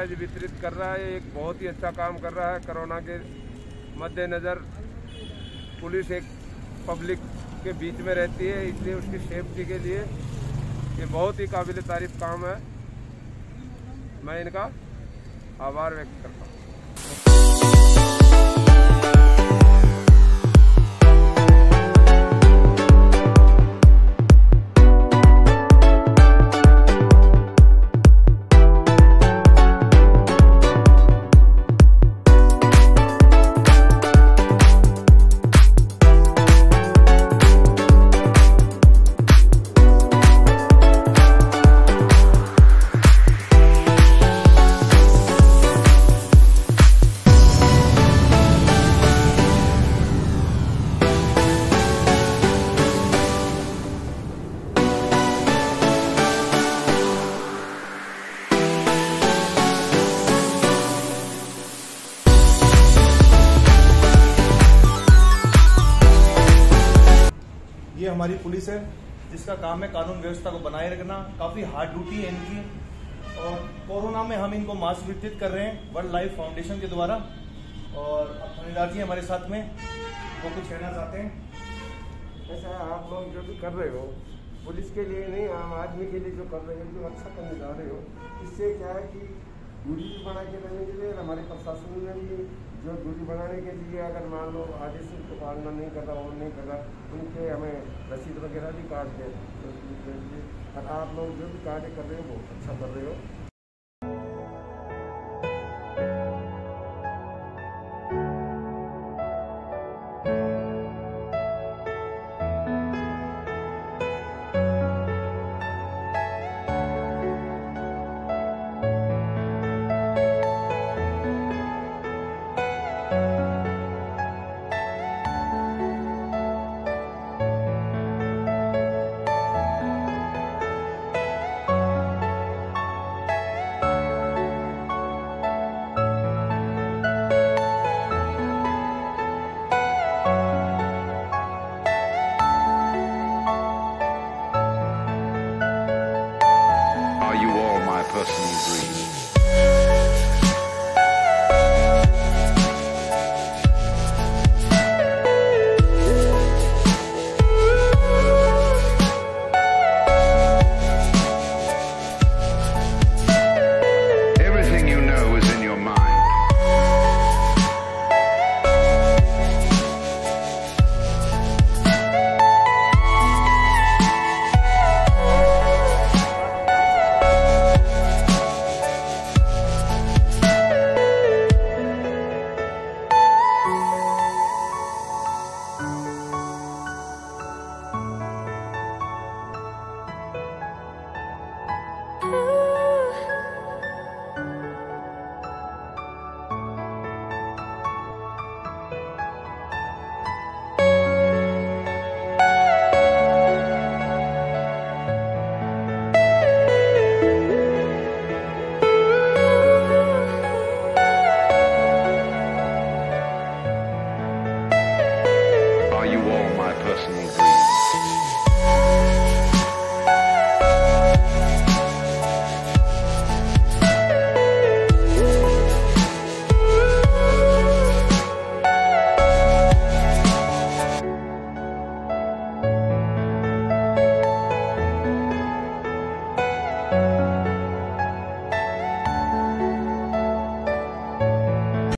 Sanitise वितरित कर रहा है। एक बहुत ही अच्छा काम कर रहा है। कोरोना के मद्देनज़र पुलिस एक पब्लिक के बीच में रहती है, इसलिए उसकी सेफ्टी के लिए ये बहुत ही काबिल तारीफ काम है। मैं इनका आभार व्यक्त करता हूँ। ये हमारी पुलिस है जिसका काम है कानून व्यवस्था को बनाए रखना। काफ़ी हार्ड ड्यूटी है इनकी। और कोरोना में हम इनको मास्क वितरित कर रहे हैं वर्ल्ड लाइफ फाउंडेशन के द्वारा। और अब थानेदार जी हमारे साथ में, वो कुछ कहना चाहते हैं। ऐसा आप लोग जो भी कर रहे हो पुलिस के लिए नहीं, आम आदमी के लिए जो कर रहे हो, जो अच्छा करने जा रहे हो, इससे क्या है कि दूरी बना के रहने के लिए हमारे प्रशासन ने भी जो दूरी बनाने के लिए अगर मान लो आदेश को पालना नहीं कर रहा और नहीं कर रहा, उनके हमें रसीद वगैरह भी काट दें। और आप लोग जो भी कार्य कर रहे हो वो अच्छा कर रहे हो।